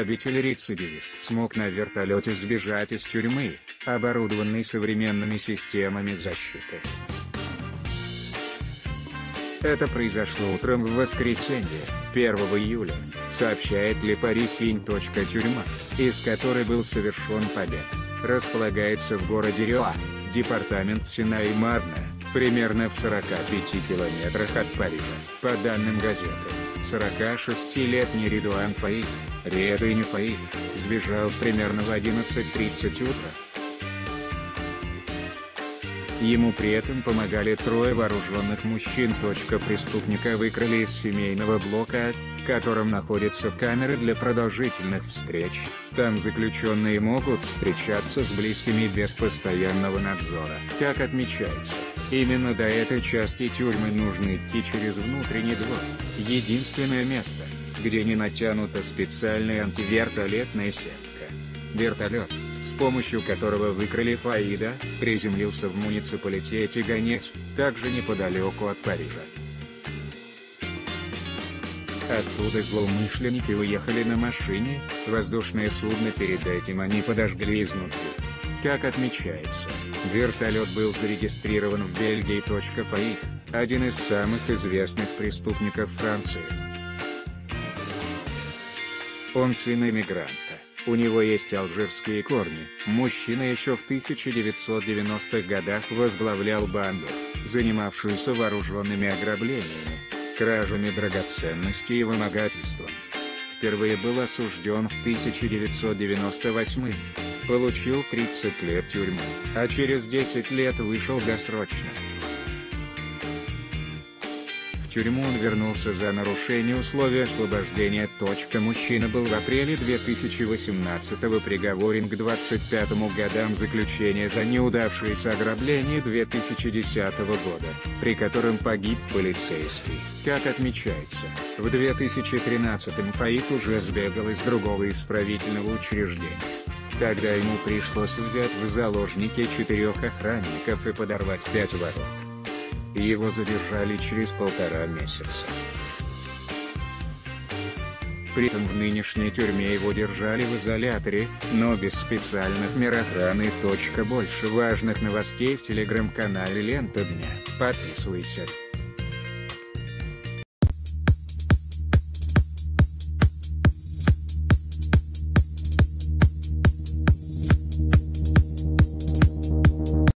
грабитель-рецидивист смог на вертолете сбежать из тюрьмы, оборудованной современными системами защиты. Это произошло утром в воскресенье, 1 июля, сообщает Le Parisien. Тюрьма, из которой был совершен побег, располагается в городе Рёа, департамент Сина-и-Марна, примерно в 45 километрах от Парижа. По данным газеты, 46-летний Редуан Фаик, Редуин Фаик, сбежал примерно в 11:30 утра. Ему при этом помогали трое вооруженных мужчин. Преступника выкрали из семейного блока, в котором находятся камеры для продолжительных встреч. Там заключенные могут встречаться с близкими без постоянного надзора. Как отмечается, именно до этой части тюрьмы нужно идти через внутренний двор. Единственное место, где не натянута специальная антивертолетная сетка. Вертолет, с помощью которого выкрали Фаида, приземлился в муниципалитете Ганес, также неподалеку от Парижа. Оттуда злоумышленники уехали на машине, воздушное судно перед этим они подожгли изнутри. Как отмечается, вертолет был зарегистрирован в Бельгии. Фаик – один из самых известных преступников Франции. Он сын иммигранта. У него есть алжирские корни. Мужчина еще в 1990-х годах возглавлял банду, занимавшуюся вооруженными ограблениями, кражами драгоценностей и вымогательством. Впервые был осужден в 1998-м. Получил 30 лет тюрьмы, а через 10 лет вышел досрочно. В тюрьму он вернулся за нарушение условий освобождения. Мужчина был в апреле 2018-го приговорен к 25 годам заключения за неудавшееся ограбление 2010 года, при котором погиб полицейский. Как отмечается, в 2013-м Фаик уже сбегал из другого исправительного учреждения. Тогда ему пришлось взять в заложники 4 охранников и подорвать 5 ворот. Его задержали через 1,5 месяца. При этом в нынешней тюрьме его держали в изоляторе, но без специальных мер охраны. Больше важных новостей в телеграм-канале Лента Дня. Подписывайся.